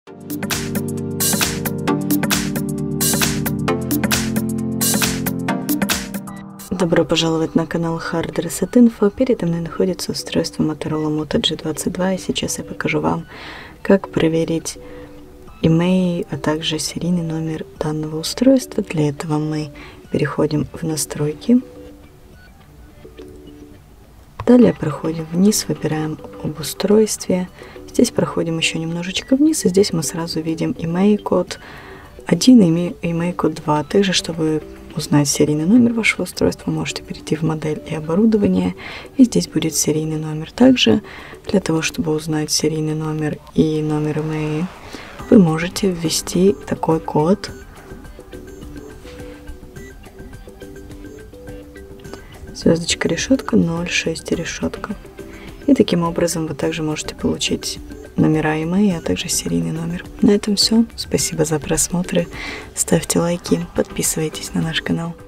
Добро пожаловать на канал Hard Reset Info. Передо мной находится устройство Motorola Moto G22, и сейчас я покажу вам, как проверить EMEI, а также серийный номер данного устройства. Для этого мы переходим в настройки. Далее проходим вниз, выбираем об устройстве. Здесь проходим еще немножечко вниз, и здесь мы сразу видим EMEI код 1 и EMEI код 2. Также, чтобы узнать серийный номер вашего устройства, можете перейти в модель и оборудование, и здесь будет серийный номер. Также, для того, чтобы узнать серийный номер и номер EMEI, вы можете ввести такой код. Звездочка, решетка, 06, решетка. И таким образом вы также можете получить номера EMEI, а также серийный номер. На этом все. Спасибо за просмотры. Ставьте лайки, подписывайтесь на наш канал.